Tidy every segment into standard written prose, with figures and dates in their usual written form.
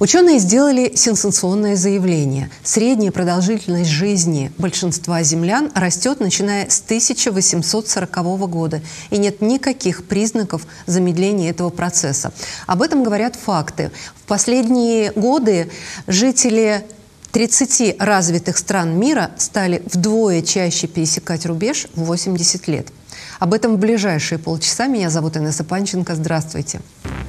Ученые сделали сенсационное заявление. Средняя продолжительность жизни большинства землян растет, начиная с 1840 года. И нет никаких признаков замедления этого процесса. Об этом говорят факты. В последние годы жители 30 развитых стран мира стали вдвое чаще пересекать рубеж в 80 лет. Об этом в ближайшие полчаса. Меня зовут Инесса Панченко. Здравствуйте.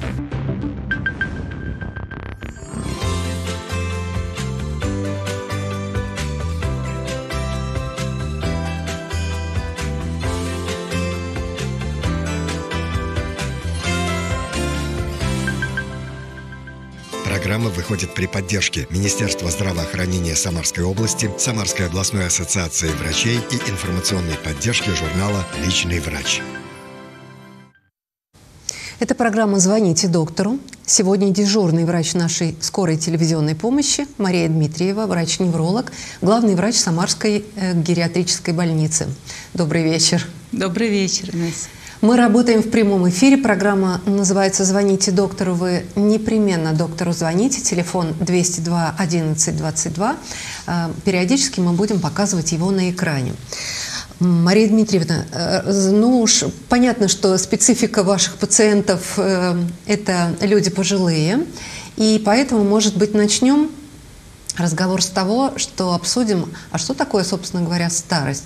Программа выходит при поддержке Министерства здравоохранения Самарской области, Самарской областной ассоциации врачей и информационной поддержки журнала «Личный врач». Это программа «Звоните доктору». Сегодня дежурный врач нашей скорой телевизионной помощи Мария Дмитриева, врач-невролог, главный врач Самарской гериатрической больницы. Добрый вечер. Добрый вечер, Инесса. Мы работаем в прямом эфире. Программа называется «Звоните доктору». Вы непременно доктору звоните. Телефон 202 11 22. Периодически мы будем показывать его на экране. Мария Дмитриевна, ну уж понятно, что специфика ваших пациентов – это люди пожилые. И поэтому, может быть, начнем разговор с того, что обсудим, а что такое, собственно говоря, старость?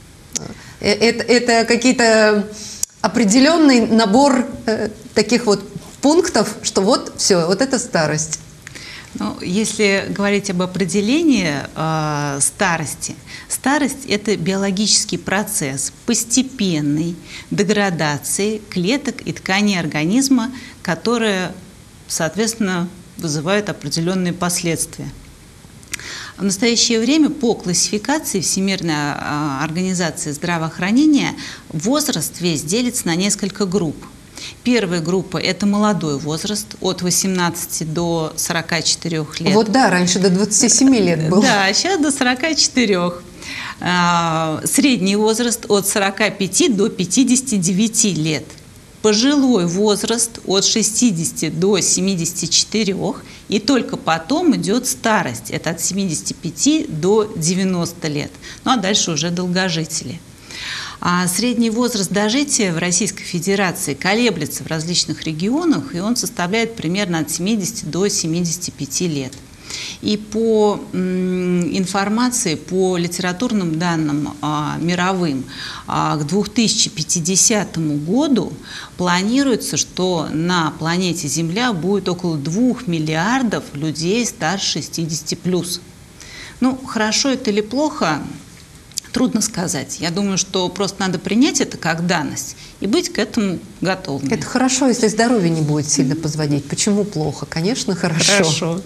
Это какие-то определенный набор таких вот пунктов, что вот все, вот это старость. Ну, если говорить об определении старости, старость – это биологический процесс постепенной деградации клеток и тканей организма, которые, соответственно, вызывают определенные последствия. В настоящее время по классификации Всемирной организации здравоохранения возраст весь делится на несколько групп. Первая группа – это молодой возраст, от 18 до 44 лет. Вот да, раньше до 27 лет был. Да, сейчас до 44. Средний возраст от 45 до 59 лет. Пожилой возраст от 60 до 74, и только потом идет старость, это от 75 до 90 лет. Ну а дальше уже долгожители. Средний возраст дожития в Российской Федерации колеблется в различных регионах, и он составляет примерно от 70 до 75 лет. И по информации, по литературным данным мировым, к 2050 году планируется, что на планете Земля будет около 2 миллиардов людей старше 60+. Ну, хорошо это или плохо, трудно сказать. Я думаю, что просто надо принять это как данность и быть к этому готовым. Это хорошо, если здоровье не будет сильно подводить. Почему плохо? Конечно, хорошо. Хорошо.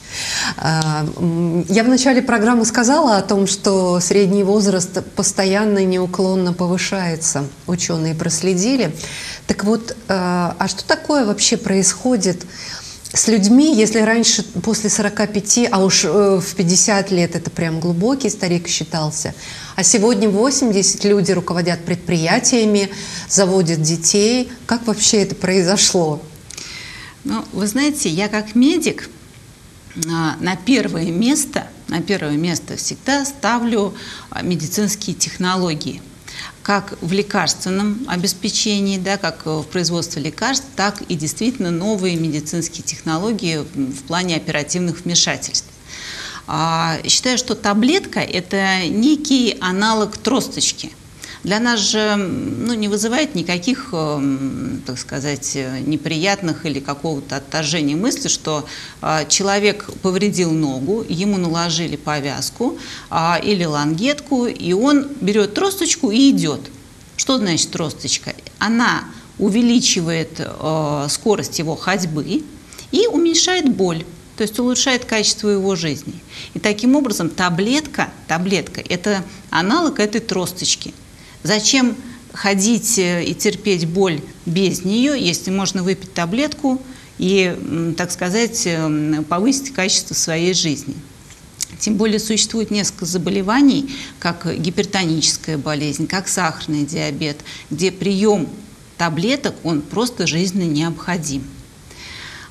Я в начале программы сказала о том, что средний возраст постоянно и неуклонно повышается. Ученые проследили. Так вот, а что такое вообще происходит с людьми, если раньше после 45, а уж в 50 лет это прям глубокий старик считался, а сегодня 80 люди руководят предприятиями, заводят детей. Как вообще это произошло? Ну, вы знаете, я как медик на первое место всегда ставлю медицинские технологии. Как в лекарственном обеспечении, да, как в производстве лекарств, так и действительно новые медицинские технологии в плане оперативных вмешательств. Считаю, что таблетка – это некий аналог тросточки. Для нас же не вызывает никаких, так сказать, неприятных или какого-то отторжения мысли, что человек повредил ногу, ему наложили повязку или лангетку, и он берет тросточку и идет. Что значит тросточка? Она увеличивает скорость его ходьбы и уменьшает боль, то есть улучшает качество его жизни. И таким образом таблетка – это аналог этой тросточки. Зачем ходить и терпеть боль без нее, если можно выпить таблетку и, так сказать, повысить качество своей жизни? Тем более существует несколько заболеваний, как гипертоническая болезнь, как сахарный диабет, где прием таблеток, он просто жизненно необходим.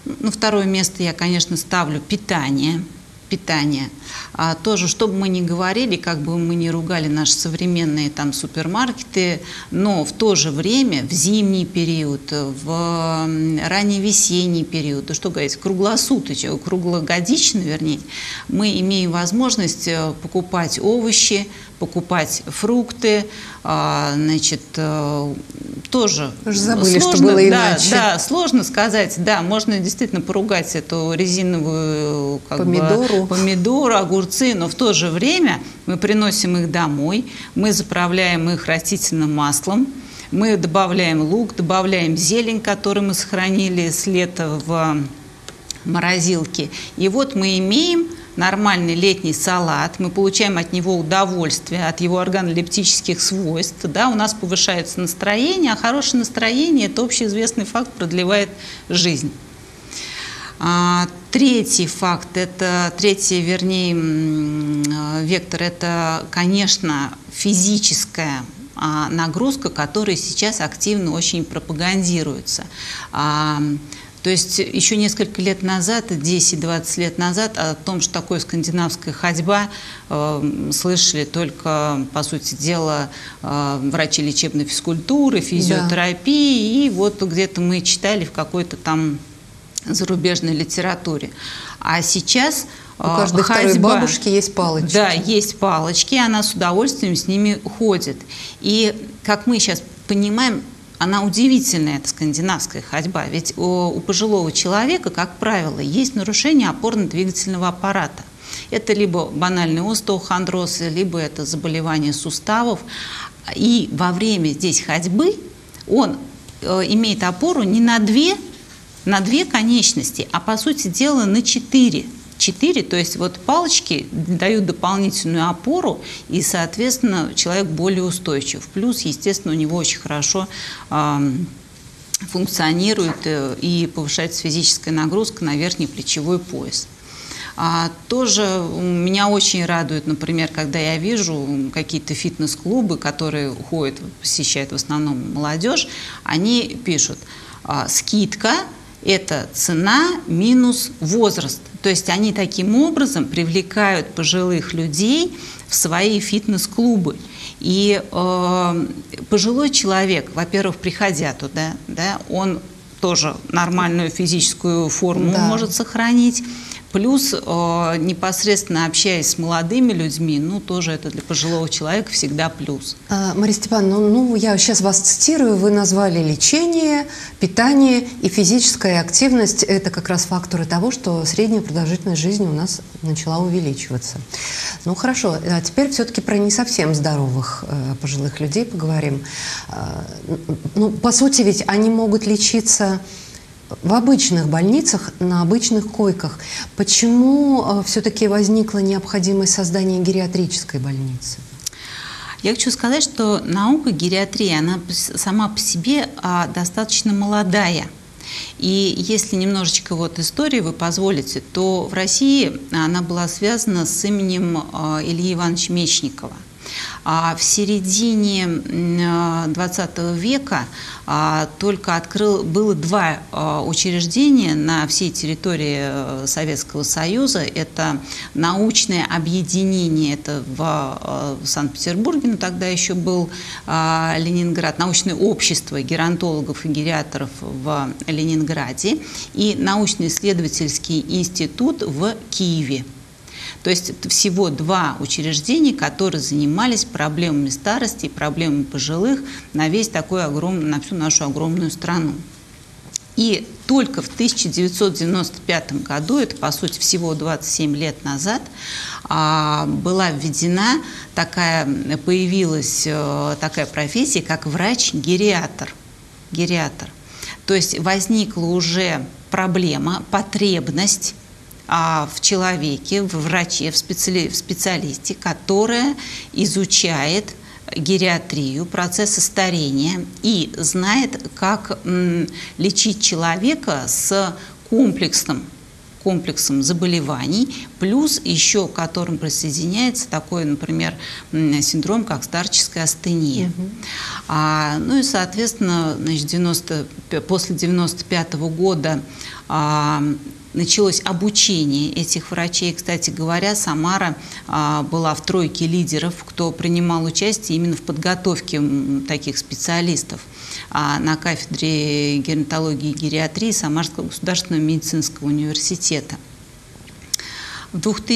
На второе место я, конечно, ставлю питание. Тоже, что бы мы ни говорили, как бы мы ни ругали наши современные там супермаркеты, но в то же время в зимний период, в ранний весенний период, да что говорить, круглогодично, вернее, мы имеем возможность покупать овощи, покупать фрукты, значит, тоже забыли, сложно, что было иначе. Да, сложно сказать, да, можно действительно поругать эту резиновую помидору, огурцы, но в то же время мы приносим их домой, мы заправляем их растительным маслом, мы добавляем лук, добавляем зелень, которую мы сохранили с лета в морозилке, и вот мы имеем нормальный летний салат, мы получаем от него удовольствие, от его органолептических свойств, да, у нас повышается настроение, а хорошее настроение – это общеизвестный факт, продлевает жизнь. Третий вектор – это, конечно, физическая нагрузка, которая сейчас активно очень пропагандируется. То есть еще несколько лет назад, 10-20 лет назад, о том, что такое скандинавская ходьба, слышали только, по сути дела, врачи лечебной физкультуры, физиотерапии, да. И вот где-то мы читали в какой-то там зарубежной литературе. А сейчас у каждой второй бабушки есть палочки. Да, есть палочки, она с удовольствием с ними ходит. И, как мы сейчас понимаем, она удивительная, эта скандинавская ходьба. Ведь у пожилого человека, как правило, есть нарушение опорно-двигательного аппарата. Это либо банальный остеохондроз, либо это заболевание суставов. И во время здесь ходьбы он имеет опору не на две конечности, а по сути дела на 4. 4, то есть вот палочки дают дополнительную опору, и, соответственно, человек более устойчив. Плюс, естественно, у него очень хорошо функционирует и повышается физическая нагрузка на верхний плечевой пояс. Тоже меня очень радует, например, когда я вижу какие-то фитнес-клубы, которые посещает в основном молодежь, они пишут «скидка». Это цена минус возраст. То есть они таким образом привлекают пожилых людей в свои фитнес-клубы. И пожилой человек, во-первых, приходя туда, да, он тоже нормальную физическую форму может сохранить. Плюс непосредственно общаясь с молодыми людьми, тоже это для пожилого человека всегда плюс. Мария Степановна, я сейчас вас цитирую, вы назвали лечение, питание и физическая активность. Это как раз факторы того, что средняя продолжительность жизни у нас начала увеличиваться. Ну хорошо, а теперь все-таки про не совсем здоровых пожилых людей поговорим. По сути ведь они могут лечиться в обычных больницах, на обычных койках. Почему все-таки возникла необходимость создания гериатрической больницы? Я хочу сказать, что наука гериатрии, она сама по себе достаточно молодая. И если немножечко истории вы позволите, то в России она была связана с именем Ильи Ивановича Мечникова. А в середине 20 века только было 2 учреждения на всей территории Советского Союза. Это научное объединение, это в Санкт-Петербурге, но тогда еще был Ленинград, научное общество геронтологов и гериатров в Ленинграде и научно-исследовательский институт в Киеве. То есть это всего 2 учреждения, которые занимались проблемами старости и проблемами пожилых на на всю нашу огромную страну. И только в 1995 году, это по сути всего 27 лет назад, появилась такая профессия, как врач-гериатр. То есть возникла уже проблема, потребность в человеке, в враче, в специалисте, которая изучает гериатрию, процессы старения и знает, как лечить человека с комплексным комплексом заболеваний, плюс еще к которым присоединяется такой, например, синдром, как старческая астения. Ну и, соответственно, значит, после 1995 года началось обучение этих врачей. Кстати говоря, Самара была в тройке лидеров, кто принимал участие именно в подготовке таких специалистов на кафедре геронтологии и гериатрии Самарского государственного медицинского университета. В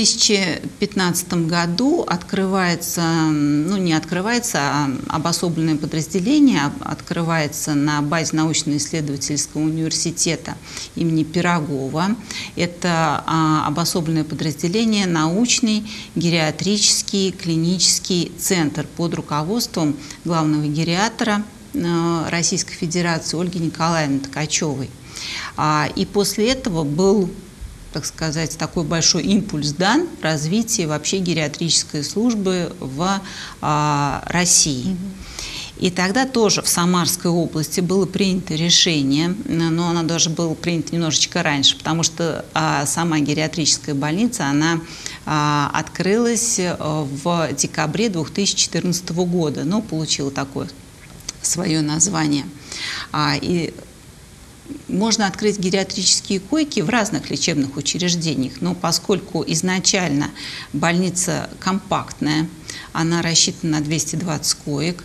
2015 году открывается, ну не открывается, а обособленное подразделение открывается на базе научно-исследовательского университета имени Пирогова. Это обособленное подразделение научный гериатрический клинический центр под руководством главного гериатра Российской Федерации Ольги Николаевны Ткачевой. И после этого был, так сказать, такой большой импульс дан в развитии вообще гериатрической службы в России. И тогда тоже в Самарской области было принято решение, но оно даже было принято немножечко раньше, потому что сама гериатрическая больница, она открылась в декабре 2014 года, но получила такое свое название. И можно открыть гериатрические койки в разных лечебных учреждениях, но поскольку изначально больница компактная, она рассчитана на 220 коек,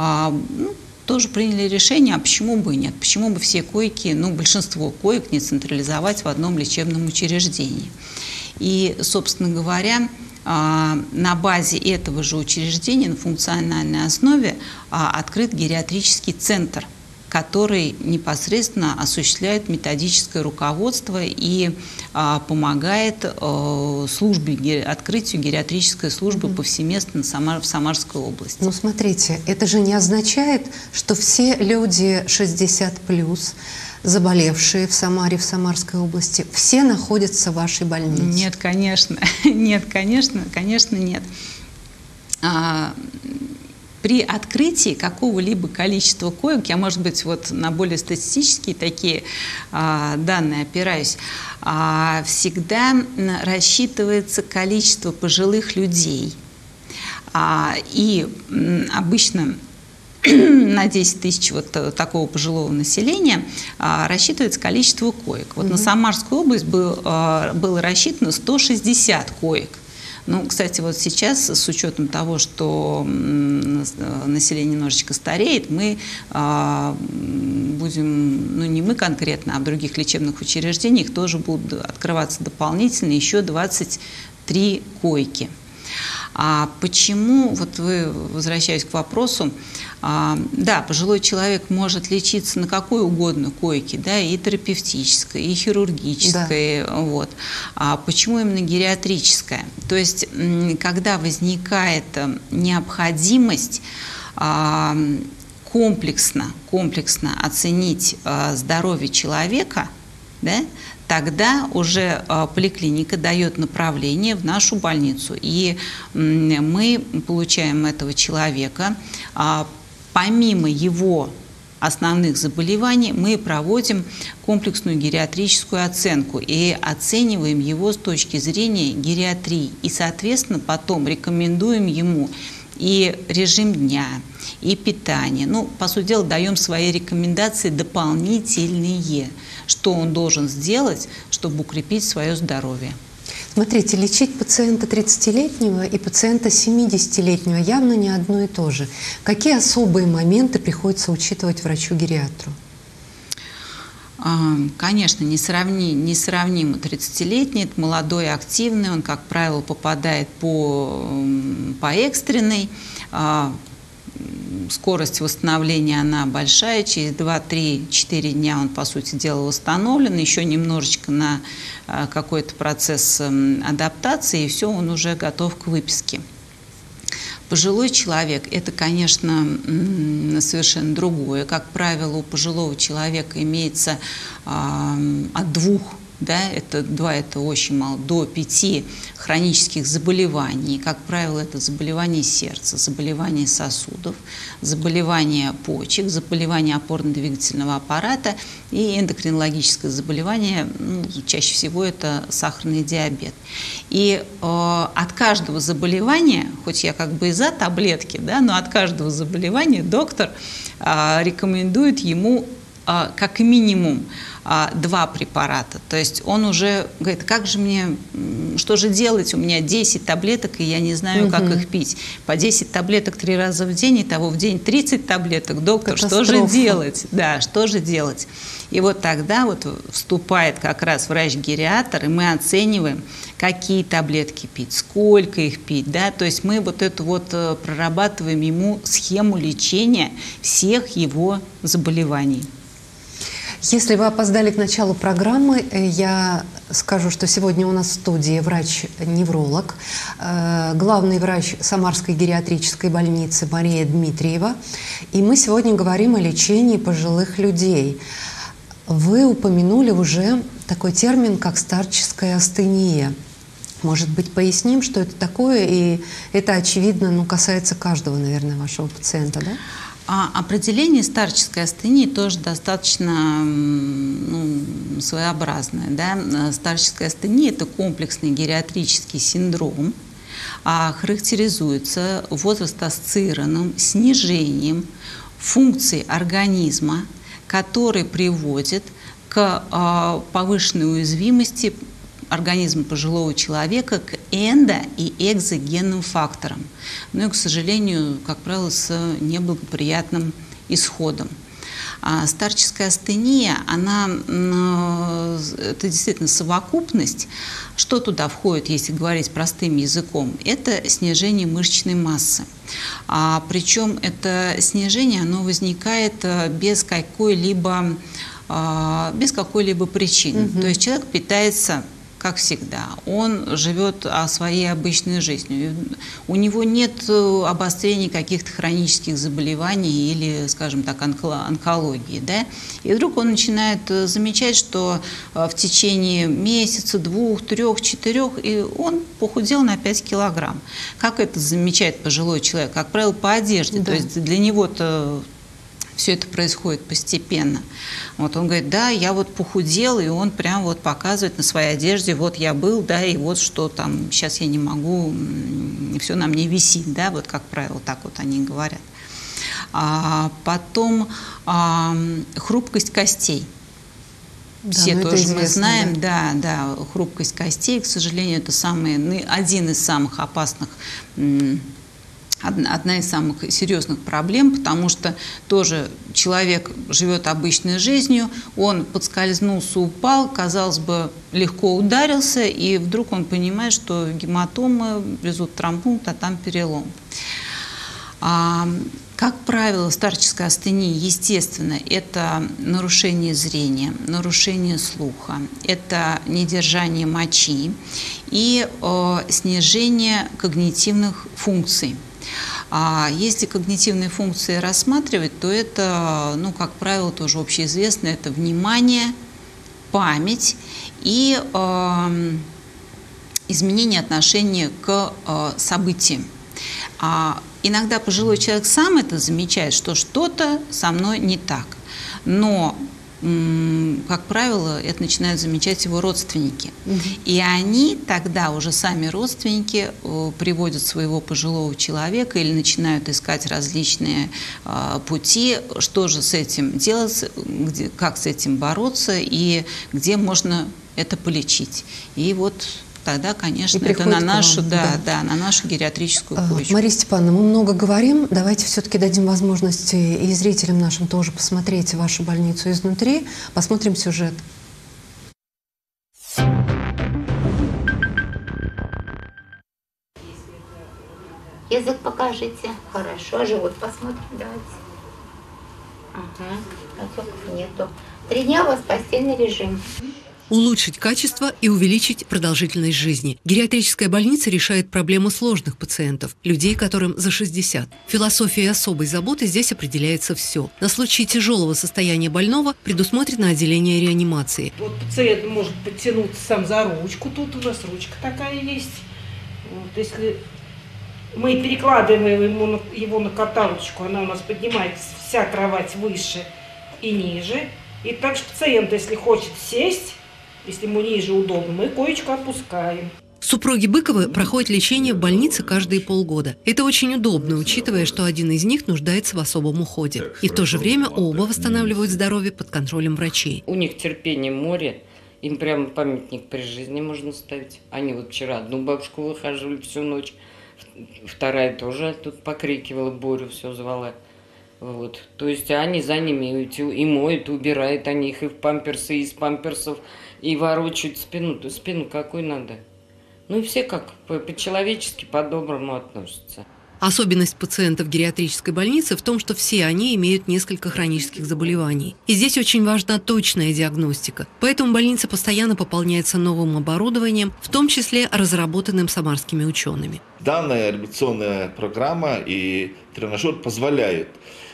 тоже приняли решение, а почему бы и нет, почему бы все койки, большинство коек не централизовать в одном лечебном учреждении. И, собственно говоря, на базе этого же учреждения на функциональной основе открыт гериатрический центр, который непосредственно осуществляет методическое руководство и помогает открытию гериатрической службы повсеместно в Самарской области. Ну, смотрите, это же не означает, что все люди 60+, заболевшие в Самаре, в Самарской области, все находятся в вашей больнице? Нет, конечно. Нет, конечно, нет. При открытии какого-либо количества коек, я, может быть, вот на более статистические такие данные опираюсь, всегда рассчитывается количество пожилых людей. И обычно на 10 тысяч вот такого пожилого населения рассчитывается количество коек. Вот на Самарскую область было рассчитано 160 коек. Ну, кстати, вот сейчас, с учетом того, что население немножечко стареет, мы будем, не мы конкретно, а в других лечебных учреждениях тоже будут открываться дополнительно еще 23 койки. А почему, вот вы, возвращаясь к вопросу, да, пожилой человек может лечиться на какой угодно койке, да, и терапевтической, и хирургической, да. Вот. А почему именно гериатрическая? То есть, когда возникает необходимость комплексно оценить здоровье человека, да, тогда уже поликлиника дает направление в нашу больницу, и мы получаем этого человека. Помимо его основных заболеваний мы проводим комплексную гериатрическую оценку и оцениваем его с точки зрения гериатрии. И, соответственно, потом рекомендуем ему и режим дня, и питание. Ну, по сути дела, даем свои рекомендации дополнительные, что он должен сделать, чтобы укрепить свое здоровье. Смотрите, лечить пациента 30-летнего и пациента 70-летнего явно не одно и то же. Какие особые моменты приходится учитывать врачу-гериатру? Конечно, несравнимо 30-летний, это молодой, активный, он, как правило, попадает по экстренной. Скорость восстановления, она большая, через 2-3-4 дня он, по сути дела, восстановлен, еще немножечко на какой-то процесс адаптации, и все, он уже готов к выписке. Пожилой человек – это, конечно, совершенно другое. Как правило, у пожилого человека имеется от 2 да, это 2 это очень мало, до 5 хронических заболеваний. Как правило, это заболевания сердца, заболевания сосудов, заболевания почек, заболевания опорно-двигательного аппарата и эндокринологическое заболевание, ну, чаще всего это сахарный диабет. И от каждого заболевания, хоть я как бы и за таблетки, да, но от каждого заболевания доктор рекомендует ему как минимум 2 препарата. То есть он уже говорит, как же мне, что же делать? У меня 10 таблеток, и я не знаю, как их пить. По 10 таблеток 3 раза в день, итого в день 30 таблеток. Доктор, что же делать? Да, что же делать? И вот тогда вот вступает как раз врач-гериатр, и мы оцениваем, какие таблетки пить, сколько их пить. Да? То есть мы вот эту вот прорабатываем ему схему лечения всех его заболеваний. Если вы опоздали к началу программы, я скажу, что сегодня у нас в студии врач-невролог, главный врач Самарской гериатрической больницы Мария Дмитриева. И мы сегодня говорим о лечении пожилых людей. Вы упомянули уже такой термин, как старческая астения. Может быть, поясним, что это такое? И это, очевидно, ну, касается каждого, наверное, вашего пациента, да? Определение старческой астении тоже достаточно своеобразное. Да? Старческая астения – это комплексный гериатрический синдром, характеризуется возраст-ассоциированным снижением функций организма, который приводит к повышенной уязвимости организма пожилого человека к эндо- и экзогенным факторам. Но и, к сожалению, как правило, с неблагоприятным исходом. Старческая астения, это действительно совокупность. Что туда входит, если говорить простым языком? Это снижение мышечной массы. Причем это снижение, оно возникает без какой-либо причины. То есть человек питается, как всегда, он живет своей обычной жизнью. У него нет обострений каких-то хронических заболеваний или, скажем так, онкологии. Да? И вдруг он начинает замечать, что в течение месяца, 2, 3, 4, и он похудел на 5 килограмм. Как это замечает пожилой человек? Как правило, по одежде. Да. То есть для него-то все это происходит постепенно. Вот он говорит, да, я вот похудел, и он прям вот показывает на своей одежде, вот я был, да, и вот что там, сейчас я не могу, все на мне висит, да, вот как правило, так вот они говорят. Потом хрупкость костей. Да, все тоже мы знаем, да, хрупкость костей, к сожалению, это один из самых опасных, одна из самых серьезных проблем, потому что тоже человек живет обычной жизнью, он подскользнулся, упал, казалось бы, легко ударился, и вдруг он понимает, что гематома, резут тромбоз, а там перелом. Как правило, старческая астения, естественно, это нарушение зрения, нарушение слуха, это недержание мочи и снижение когнитивных функций. Если когнитивные функции рассматривать, то это, как правило, тоже общеизвестно, это внимание, память и изменение отношения к событиям. Иногда пожилой человек сам это замечает, что что-то со мной не так, но как правило, это начинают замечать его родственники. И они тогда уже сами родственники приводят своего пожилого человека или начинают искать различные пути, что же с этим делать, как с этим бороться и где можно это полечить. И вот тогда, конечно, это на нашу, на нашу гериатрическую почву. Мария Степановна, мы много говорим. Давайте все-таки дадим возможность и зрителям нашим тоже посмотреть вашу больницу изнутри. Посмотрим сюжет. Язык покажите. Хорошо. Живот посмотрим. Давайте. Ага. Отеков нету. 3 дня у вас постельный режим. улучшить качество и увеличить продолжительность жизни. Гериатрическая больница решает проблему сложных пациентов, людей, которым за 60. Философией особой заботы здесь определяется все. На случай тяжелого состояния больного предусмотрено отделение реанимации. Вот пациент может подтянуться сам за ручку, тут у нас ручка такая есть. Вот, если мы перекладываем его на каталочку, она у нас поднимается вся кровать выше и ниже. И также пациент, если хочет сесть, если ему ниже удобно, мы коечку опускаем. Супруги Быковы проходят лечение в больнице каждые полгода. Это очень удобно, учитывая, что один из них нуждается в особом уходе. И в то же время оба восстанавливают здоровье под контролем врачей. У них терпение море. Им прямо памятник при жизни можно ставить. Они вот вчера одну бабушку выхаживали всю ночь. Вторая тоже тут покрикивала, Борю все звала. Вот. То есть они за ними и моют, и убирают они их и в памперсы, и из памперсов, и ворочают спину. То спину какой надо. Ну и все как по-человечески, по-доброму относятся. Особенность пациентов гериатрической больницы в том, что все они имеют несколько хронических заболеваний. И здесь очень важна точная диагностика. Поэтому больница постоянно пополняется новым оборудованием, в том числе разработанным самарскими учеными. Данная реабилитационная программа и тренажер позволяют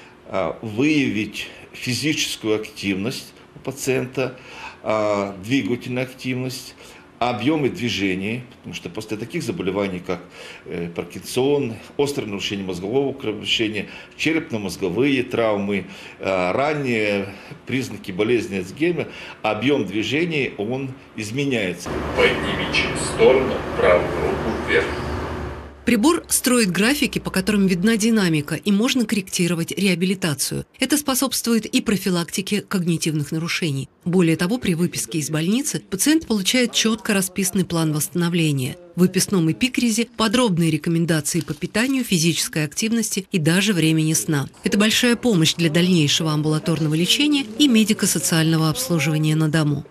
выявить физическую активность у пациента, двигательную активность, объемы движений, потому что после таких заболеваний, как Паркинсон, острое нарушение мозгового кровообращения, черепно-мозговые травмы, ранние признаки болезни Альцгеймера, объем движений, он изменяется. Подними через сторону правую руку вверх. Прибор строит графики, по которым видна динамика, и можно корректировать реабилитацию. Это способствует и профилактике когнитивных нарушений. Более того, при выписке из больницы пациент получает четко расписанный план восстановления. В выписном эпикризе подробные рекомендации по питанию, физической активности и даже времени сна. Это большая помощь для дальнейшего амбулаторного лечения и медико-социального обслуживания на дому.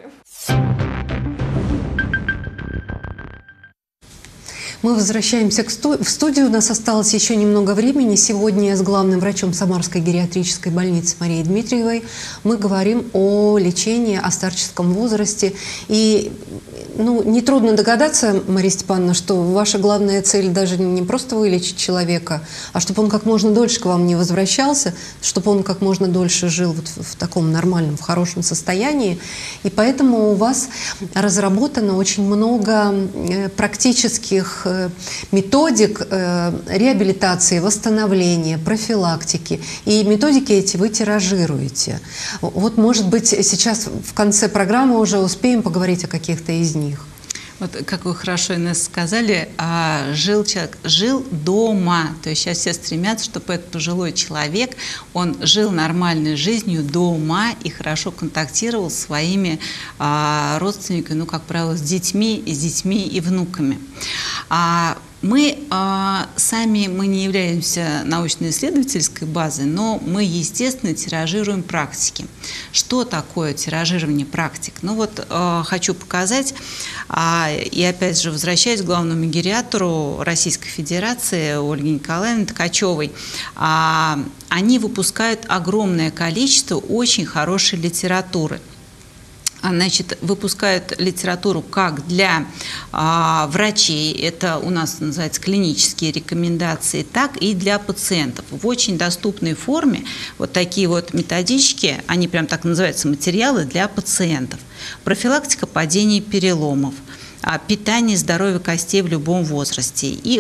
Мы возвращаемся в студию. У нас осталось еще немного времени. Сегодня с главным врачом Самарской гериатрической больницы Марией Дмитриевой мы говорим о лечении, о старческом возрасте. И нетрудно догадаться, Мария Степановна, что ваша главная цель даже не просто вылечить человека, а чтобы он как можно дольше к вам не возвращался, чтобы он как можно дольше жил вот в таком нормальном, в хорошем состоянии. И поэтому у вас разработано очень много практических методик реабилитации, восстановления, профилактики. И методики эти вы тиражируете. Вот, может быть, сейчас в конце программы уже успеем поговорить о каких-то из них. Вот, как вы хорошо, Инесса, сказали, жил человек, жил дома. То есть сейчас все стремятся, чтобы этот пожилой человек, он жил нормальной жизнью дома и хорошо контактировал с своими родственниками, как правило, с детьми и внуками. Мы сами не являемся научно-исследовательской базой, но мы, естественно, тиражируем практики. Что такое тиражирование практик? Хочу показать, и опять же возвращаясь к главному гериатру Российской Федерации Ольге Николаевне Ткачевой. Они выпускают огромное количество очень хорошей литературы. Значит, выпускают литературу как для врачей, это у нас называется клинические рекомендации, так и для пациентов. В очень доступной форме вот такие вот методички, они прям так называются, материалы для пациентов. Профилактика падений и переломов, питание и здоровье костей в любом возрасте и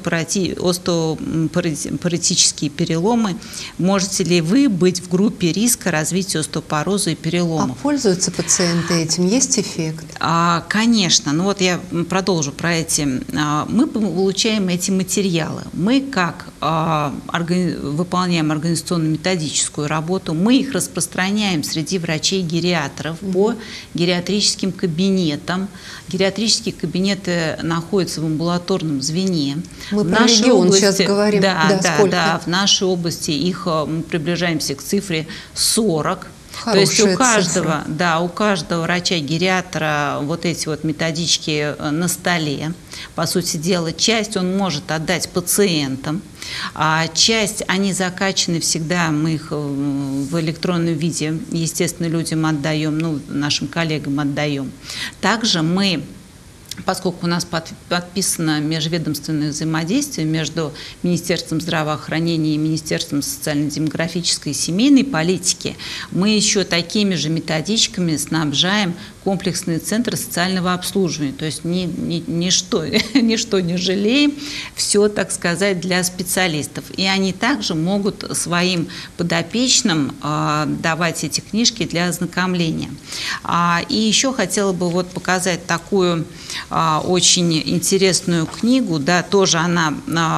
остеопаратические переломы. Можете ли вы быть в группе риска развития остеопороза и переломов? А пользуются пациенты этим? Есть эффект? Конечно. Я продолжу про эти. Мы получаем эти материалы. Мы как выполняем организационно-методическую работу, мы их распространяем среди врачей-гериатров по гериатрическим кабинетам. Гериатрические кабинеты находятся в амбулаторном звене. Мы про регион сейчас говорим. Да, в нашей области мы приближаемся к цифре 40. То есть у Хорошая цифра. у каждого врача-гериатра вот эти вот методички на столе. По сути дела, часть он может отдать пациентам, а часть, они закачаны всегда, мы их в электронном виде, естественно, людям отдаем, ну, нашим коллегам отдаем. Также мы, поскольку у нас подписано межведомственное взаимодействие между Министерством здравоохранения и Министерством социально-демографической и семейной политики, мы еще такими же методичками снабжаем комплексные центры социального обслуживания. То есть ничто не жалеем, все, так сказать, для специалистов. И они также могут своим подопечным давать эти книжки для ознакомления. И еще хотела бы вот показать такую очень интересную книгу, да, тоже она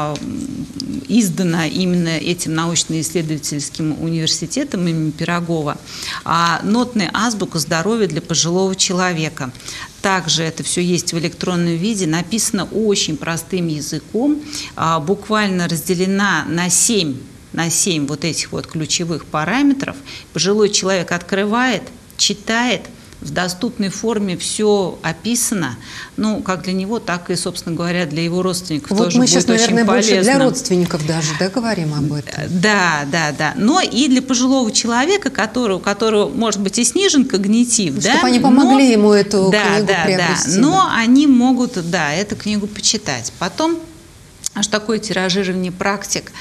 издана именно этим научно-исследовательским университетом имени Пирогова. «Нотная азбука здоровья для пожилого человека». Также это все есть в электронном виде, написано очень простым языком, буквально разделена на 7 вот этих вот ключевых параметров. Пожилой человек открывает, читает, в доступной форме все описано, ну, как для него, так и, собственно говоря, для его родственников вот тоже мы сейчас, будет наверное, очень больше полезно. для родственников даже, да, говорим об этом? Да. Но и для пожилого человека, у которого, может быть, и снижен когнитив, да, чтобы они помогли ему эту книгу приобрести. Но они могут, эту книгу почитать. Потом, что такое тиражирование практик?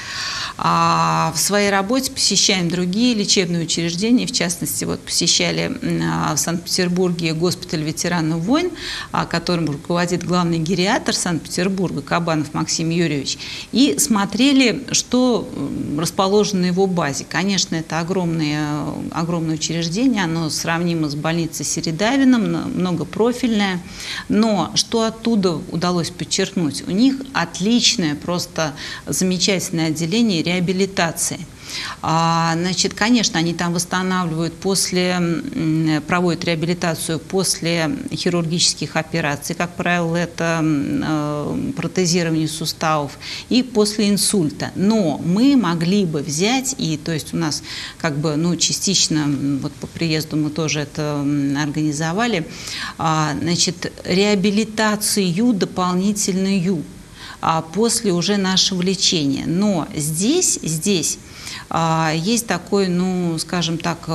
В своей работе посещаем другие лечебные учреждения, в частности, вот посещали в Санкт-Петербурге госпиталь ветеранов войн, которым руководит главный гериатр Санкт-Петербурга Кабанов Максим Юрьевич, и смотрели, что расположено на его базе. Конечно, это огромное учреждение, оно сравнимо с больницей Середавино, многопрофильное, но что оттуда удалось подчеркнуть? У них отличное, просто замечательное отделение реабилитации. Значит, конечно, они там восстанавливают проводят реабилитацию после хирургических операций, как правило, это протезирование суставов, и после инсульта. Но мы могли бы взять, и то есть у нас как бы, частично, вот по приезду мы тоже это организовали, значит, реабилитацию дополнительную после уже нашего лечения. Но здесь есть такой, скажем так,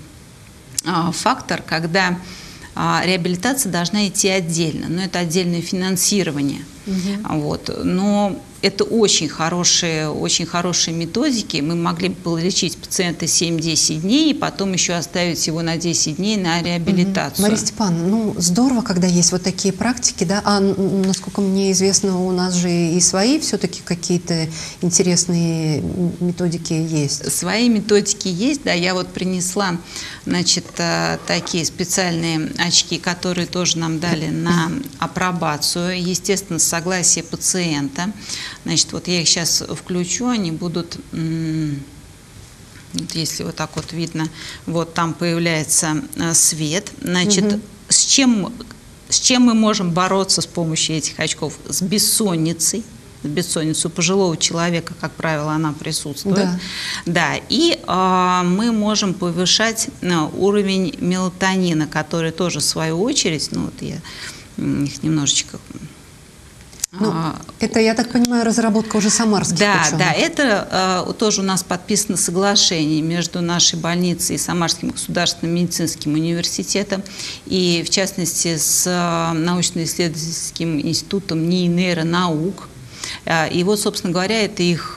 фактор, когда реабилитация должна идти отдельно, но это отдельное финансирование. Вот. Но это очень хорошие методики. Мы могли бы лечить пациента 7-10 дней и потом еще оставить его на 10 дней на реабилитацию. Мария Степановна, здорово, когда есть вот такие практики, да, а насколько мне известно, у нас же и свои все-таки какие-то интересные методики есть. Свои методики есть, да, я вот принесла, значит, такие специальные очки, которые тоже нам дали на апробацию, естественно, согласие пациента. Значит, вот я их сейчас включу, они будут, если вот так вот видно, вот там появляется свет. Значит, с чем мы можем бороться с помощью этих очков? С бессонницей. Бессонницу пожилого человека, как правило, она присутствует. Да. И мы можем повышать уровень мелатонина, который тоже, в свою очередь, вот я их немножечко... это, я так понимаю, разработка уже самарских ученых. Да, это тоже у нас подписано соглашение между нашей больницей и Самарским государственным медицинским университетом, и, в частности, с научно-исследовательским институтом НИИ нейронаук. И вот, собственно говоря, это их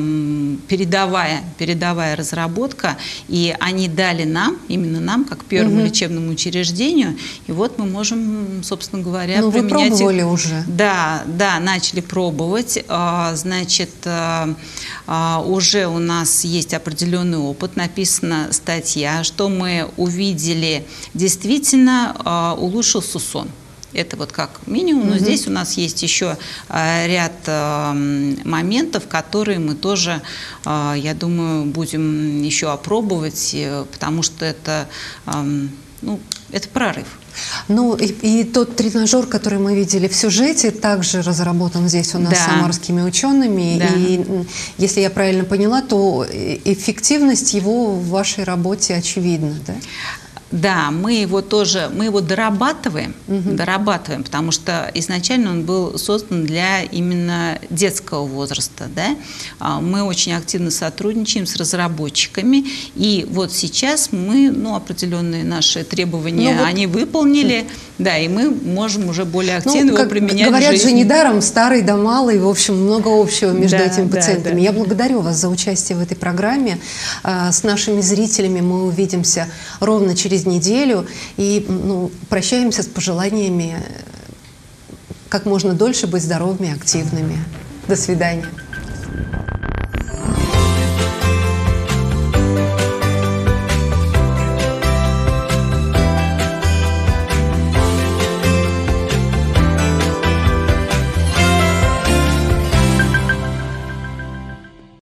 передовая разработка, и они дали именно нам, как первому лечебному учреждению, и вот мы можем, собственно говоря, применять. Вы пробовали уже? Да, начали пробовать. Значит, уже у нас есть определенный опыт, написана статья, что мы увидели, действительно улучшился сон. Это вот как минимум, но здесь у нас есть еще ряд моментов, которые мы тоже, я думаю, будем еще опробовать, потому что это, это прорыв. Ну и тот тренажер, который мы видели в сюжете, также разработан здесь у нас самарскими учеными. Да. И если я правильно поняла, то эффективность его в вашей работе очевидна, да? Да, мы его дорабатываем, потому что изначально он был создан для именно детского возраста, да? Мы очень активно сотрудничаем с разработчиками, и вот сейчас мы, определенные наши требования, они выполнили, да, и мы можем уже более активно его применять в жизни. Говорят же, недаром старый да малый, в общем, много общего между этими пациентами. Да. Я благодарю вас за участие в этой программе. С нашими зрителями мы увидимся ровно через неделю и прощаемся с пожеланиями как можно дольше быть здоровыми, активными. До свидания.